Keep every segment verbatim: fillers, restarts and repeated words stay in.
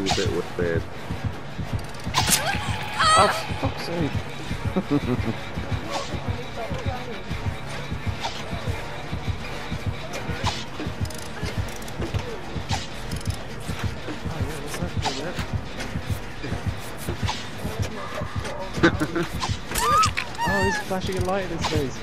is a bit weird. Oh, for fuck's sake. Oh, he's flashing a light in his face.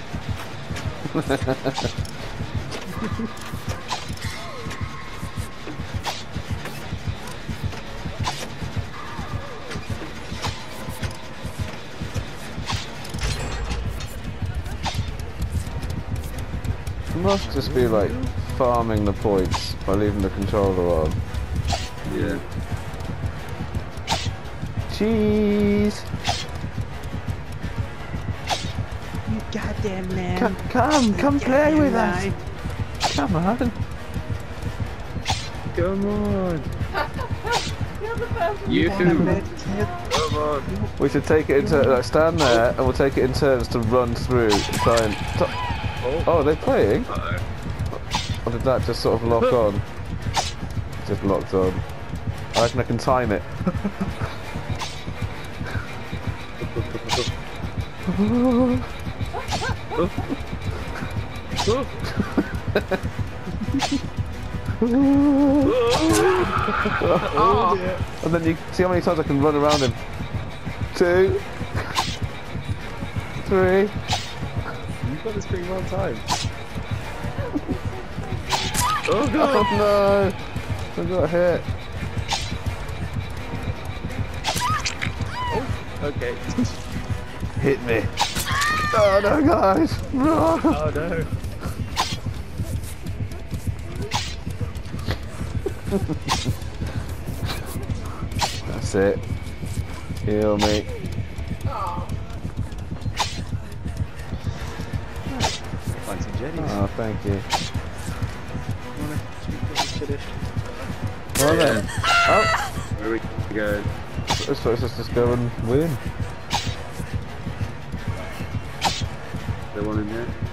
You must just be like farming the points by leaving the controller on. Yeah. Cheese! You goddamn lamb. Come, come, come play with us! lamb. Come on! Come on! You You! want a med kit? Come on! We should take it into like stand there and we'll take it in turns to run through and try and. Oh, Oh, are they playing? uh-oh. Or did that just sort of lock on? Just locked on. I reckon I can time it. Oh dear. And then you see how many times I can run around him. Two. Three. You've got this pretty well timed. Oh god! Oh no! I got hit. Okay. Hit me. Oh no, guys! Run! Oh no. That's it. Heal me. Find some jellies. Oh, thank you. Finished. Well then. Oh! Where we go? Let's, let's just go and win. There one in there?